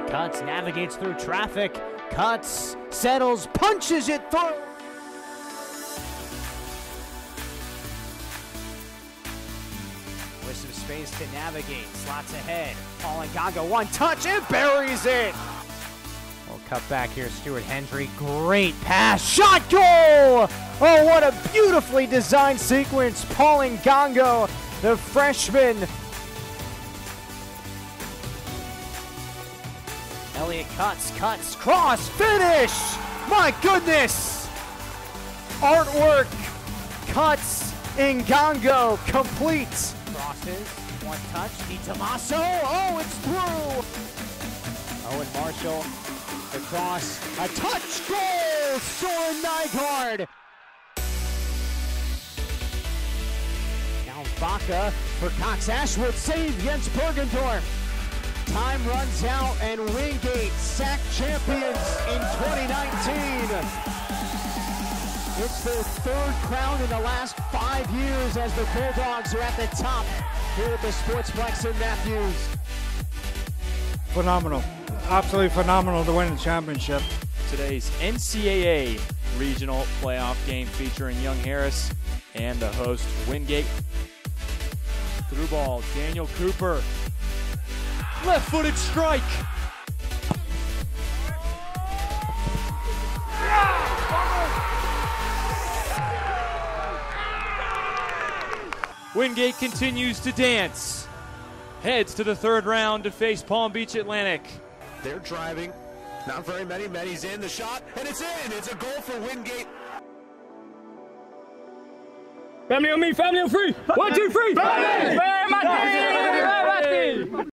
Cuts, navigates through traffic, cuts, settles, punches it through. With some space to navigate, slots ahead. Paul Ngongo, one touch, and buries it. We'll cut back here, Stuart Hendry. Great pass, shot, goal! Oh, what a beautifully designed sequence. Paul Ngongo, the freshman. Elliott cuts, cross, finish! My goodness! Artwork, cuts, Ngongo, complete. Crosses, one touch, DiTomaso, oh, it's through! Owen Marshall, the cross, a touch, goal! Soren Nygaard! Now Vaca for Cox Ashwood, save against Bergendorf. Time runs out and Wingate SAC champions in 2019. It's their third crown in the last 5 years as the Bulldogs are at the top here at the Sportsplex in Matthews. Phenomenal. Absolutely phenomenal to win the championship. Today's NCAA regional playoff game featuring Young Harris and the host Wingate. Through ball, Daniel Cooper. Left-footed strike. Wingate continues to dance. Heads to the third round to face Palm Beach Atlantic. They're driving. Not very many. Many's in the shot, and it's in. It's a goal for Wingate. Family on me, family on free. 1, 2, 3. Family!